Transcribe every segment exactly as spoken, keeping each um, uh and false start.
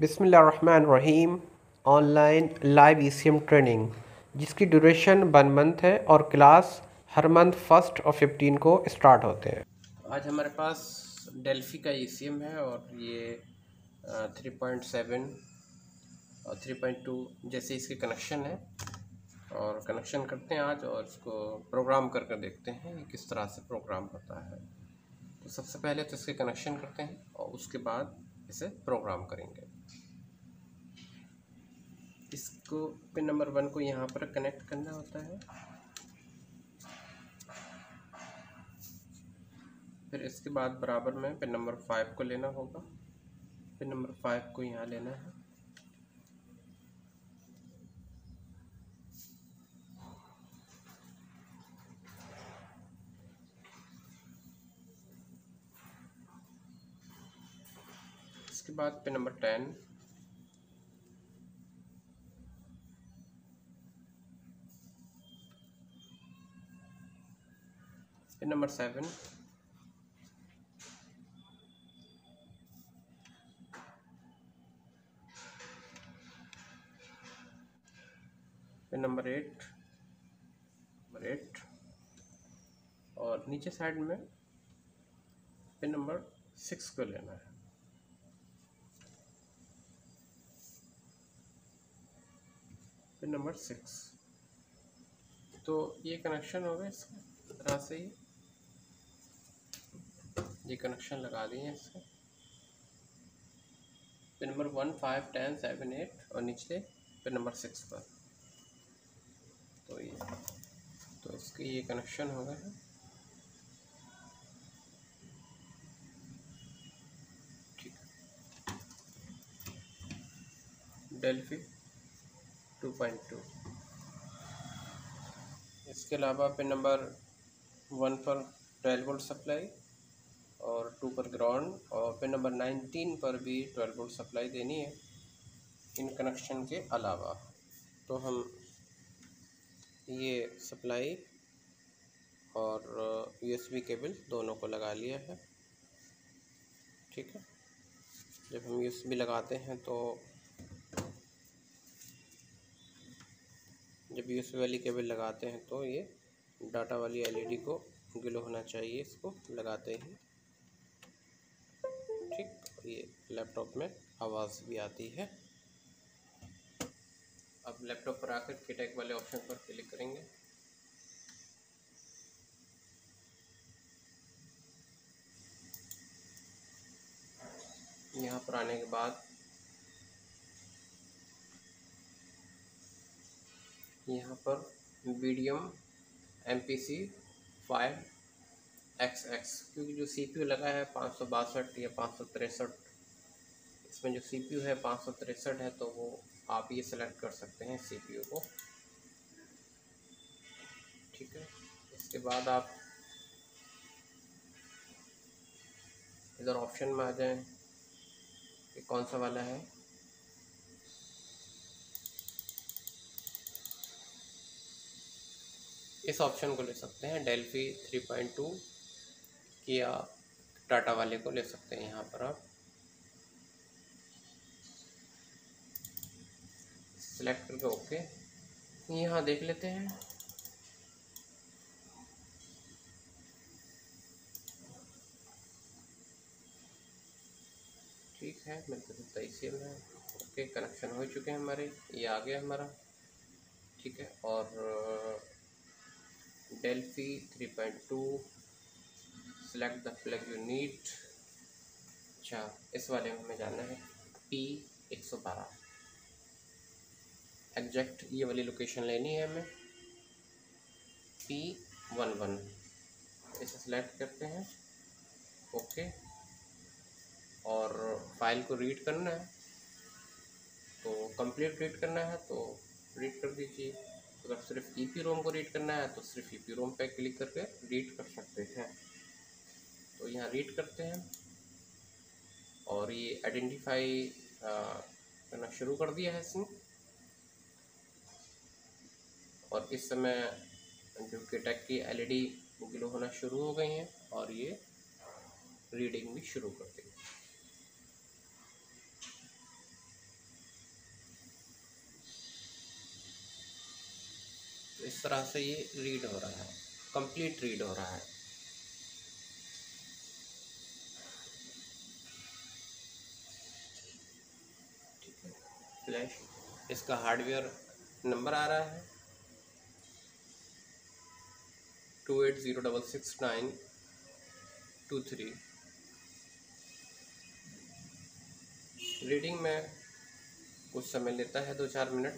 बिस्मिल्लाहिर्रहमानिर्रहीम। Online live E C M training जिसकी duration one month है और क्लास हर मंथ फर्स्ट और फिफ्टीन को स्टार्ट होते हैं। आज हमारे पास डेल्फी का ई सी एम है और ये थ्री पॉइंट सेवन और थ्री पॉइंट टू जैसे इसके कनेक्शन है और कनेक्शन करते हैं आज और इसको प्रोग्राम करके देखते हैं कि किस तरह से प्रोग्राम होता है। तो सबसे पहले तो इसके कनेक्शन करते हैं और उसके बाद इसे प्रोग्राम करेंगे। इसको पिन नंबर वन को यहाँ पर कनेक्ट करना होता है, फिर इसके बाद बराबर में पिन नंबर फाइव को लेना होगा। पिन नंबर फाइव को यहाँ लेना है, इसके बाद pin number ten, pin number seven, pin number eight, number eight और नीचे साइड में पिन नंबर सिक्स को लेना है। Pin number six. तो ये कनेक्शन हो गया इसका तरह से ही, ये कनेक्शन लगा दिए हैं इसके। Pin number one, five, ten, seven, eight और निचले पिन नंबर सिक्स पर। तो ये तो इसके ये कनेक्शन हो गए हैं। ठीक है, डेल्फी टू पॉइंट टू। इसके अलावा पिन नंबर वन पर ट्वेल्व वोल्ट सप्लाई और टू पर ग्राउंड और पिन नंबर नाइनटीन पर भी ट्वेल्व वोल्ट सप्लाई देनी है इन कनेक्शन के अलावा। तो हम ये सप्लाई और यू एस बी केबल दोनों को लगा लिया है। ठीक है, जब हम यू एस बी लगाते हैं तो जब यू एस बी वाली केबल लगाते हैं तो ये डाटा वाली एल ई डी को ग्लो होना चाहिए इसको लगाते ही। ठीक, ये लैपटॉप में आवाज़ भी आती है। अब लैपटॉप पर आकर कीटैग वाले ऑप्शन पर क्लिक करेंगे। यहाँ पर आने के बाद यहाँ पर medium M P C five X X, क्योंकि जो सी पी यू लगा है पाँच सौ बासठ या पाँच सौ तिरसठ, इसमें जो सी पी यू है पाँच सौ तिरसठ है, तो वो आप ये सेलेक्ट कर सकते हैं सी पी यू को। ठीक है, इसके बाद आप इधर ऑप्शन में आ जाएं कि कौन सा वाला है। इस ऑप्शन को ले सकते हैं, डेल्फी थ्री पॉइंट टू की, या टाटा वाले को ले सकते हैं। यहाँ पर आप सेलेक्ट करके ओके, यहाँ देख लेते हैं। ठीक है, मेरे को तो ईसीएम है। ओके, कनेक्शन हो चुके हैं हमारे, ये आ गया हमारा। ठीक है, और Delphi three point two select the plug you need. अच्छा, इस वाले में हमें जाना है पी एक सौ बारह, एग्जैक्ट ये वाली लोकेशन लेनी है हमें, पी वन वन। इसे सेलेक्ट करते हैं, ओके। और फाइल को रीड करना है तो कंप्लीट रीड करना है तो रीड कर दीजिए। अगर सिर्फ ई पी रोम को रीड करना है तो सिर्फ ई पी रोम पे क्लिक करके रीड कर सकते हैं। तो यहाँ रीड करते हैं और ये आइडेंटिफाई करना शुरू कर दिया है इसने। और इस समय जो कीटैग की एल ई डी ग्लो होना शुरू हो गई हैं और ये रीडिंग भी शुरू कर दी। तो इस तरह से ये रीड हो रहा है, कंप्लीट रीड हो रहा है। ठीक है, फ्लैश, इसका हार्डवेयर नंबर आ रहा है two eight zero double six nine two three. Reading में कुछ समय लेता है, दो चार मिनट।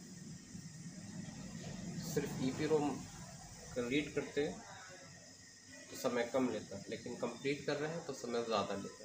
सिर्फ ई पी रोम रीड करते तो समय कम लेता है, लेकिन कंप्लीट कर रहे हैं तो समय ज़्यादा लेता है।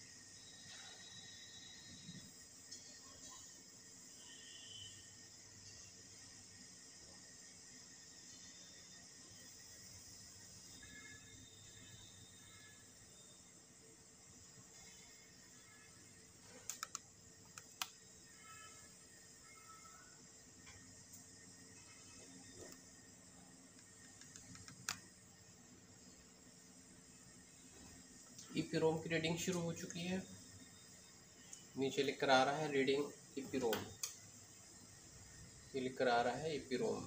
ई पी रोम की रीडिंग शुरू हो चुकी है। नीचे लिख कर आ रहा है रीडिंग ई पी रोम, ये लिख कर आ रहा है ई पी रोम।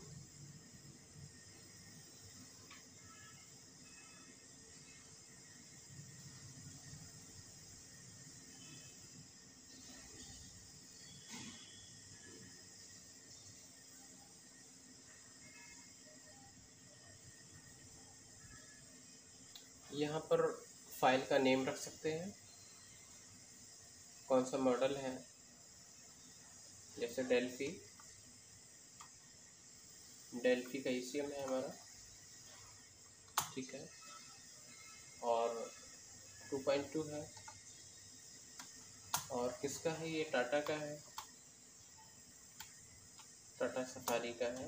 यहाँ पर फाइल का नेम रख सकते हैं, कौन सा मॉडल है, जैसे डेल्फी, डेल्फी का ई सी एम है हमारा, ठीक है। और टू पॉइंट टू है, और किसका है ये, टाटा का है, टाटा सफारी का है,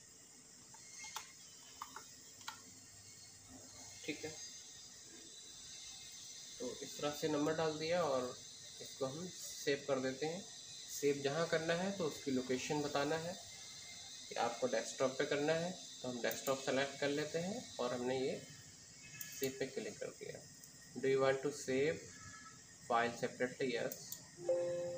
ठीक है। तो इस तरह से नंबर डाल दिया और इसको हम सेव कर देते हैं। सेव जहाँ करना है तो उसकी लोकेशन बताना है कि आपको डेस्कटॉप पे करना है, तो हम डेस्कटॉप सेलेक्ट कर लेते हैं और हमने ये सेव पे क्लिक कर दिया। Do you want to save file separately? Yes.